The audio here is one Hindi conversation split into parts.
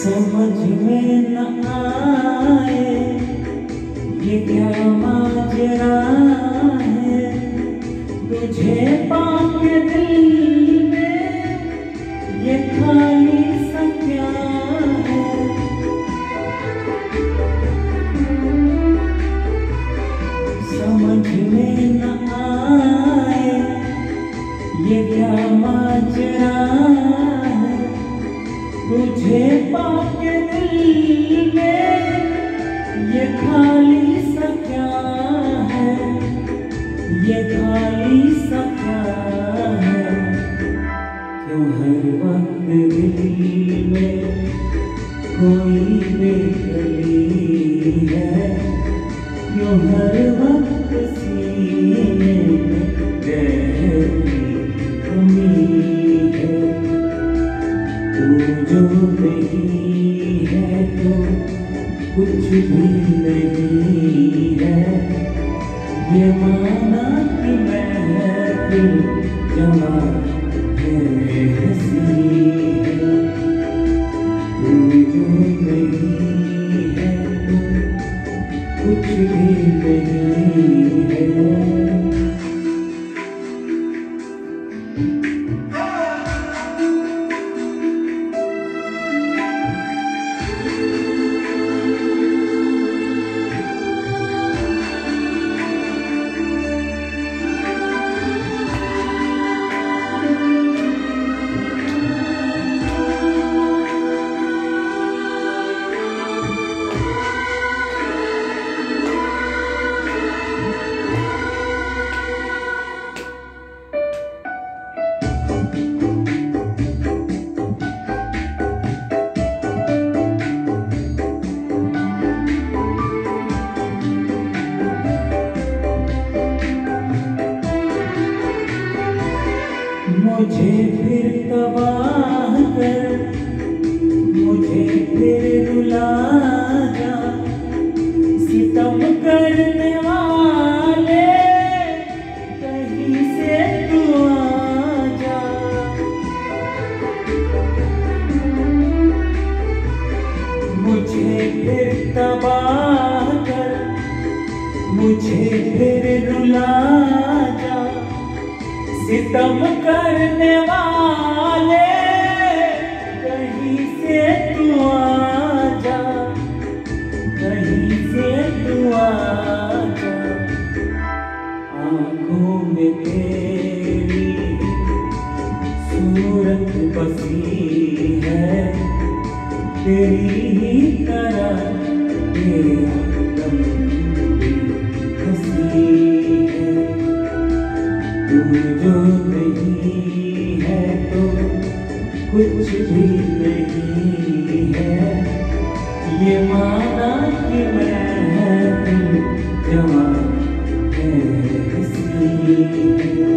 समझ में न आए ये क्या माजरा है, तुझे पाके दिल में ये खाली सा क्या है। समझ में न आए ये क्या माजरा है, तुझे पाके दिल में ये खाली सा क्या है, ये खाली सा क्या है। क्यों हर वक्त दिल में कोई बेकली है, क्यों हर वक्त सीने में गहरी कमी है। तू जो नहीं है तो कुछ भी नहीं है, ये माना कि महफिल जमा है हंसी है। तू जो नहीं है तो कुछ भी नहीं है। मुझे फिर तबाह कर, मुझे फिर रुला जा, सितम करने वाले कहीं से तू आ जा। मुझे फिर तबाह कर, मुझे फिर रुला जा, सितम करने वाले कहीं से तू आ जा, कहीं से तू आ जा। आँखों में तेरी सूरत बसी है, तेरी ही तरह तेरा दम भी हंसी है। तू जो नहीं है तो कुछ भी नहीं है, ये माना कि महफिल जमा है हंसी है।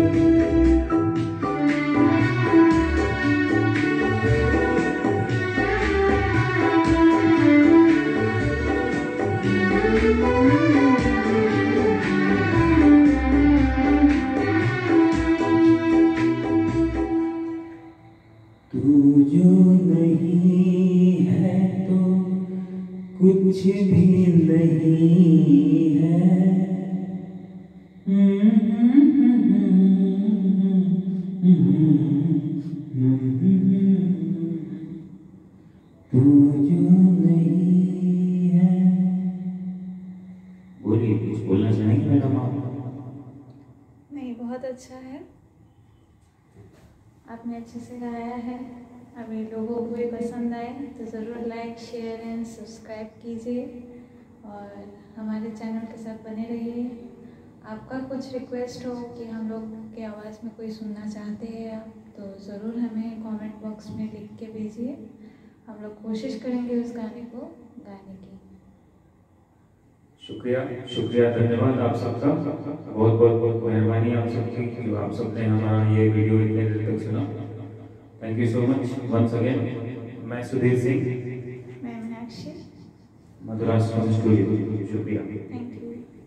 तू जो नहीं है तो कुछ भी नहीं है। तू जो नहीं है। बोलिए, कुछ बोलना चाहेंगे मैडम आप? नहीं, बहुत अच्छा है, आपने अच्छे से गाया है। अभी लोगों को भी पसंद आए तो ज़रूर लाइक शेयर एंड सब्सक्राइब कीजिए और हमारे चैनल के साथ बने रहिए। आपका कुछ रिक्वेस्ट हो कि हम लोग की आवाज़ में कोई सुनना चाहते हैं आप, तो ज़रूर हमें कमेंट बॉक्स में लिख के भेजिए। हम लोग कोशिश करेंगे उस गाने को गाने की। शुक्रिया, शुक्रिया, धन्यवाद आप सबका। बहुत बहुत बहुत मेहरबानी आप सबकी कि आप सबने हमारा ये वीडियो इतने देर तक सुना। Thank you so much once again. मैं सुधीर सिंह, मैं मीनाक्षी, मधुराष्टकम स्टूडियो। शुक्रिया, थैंक यू।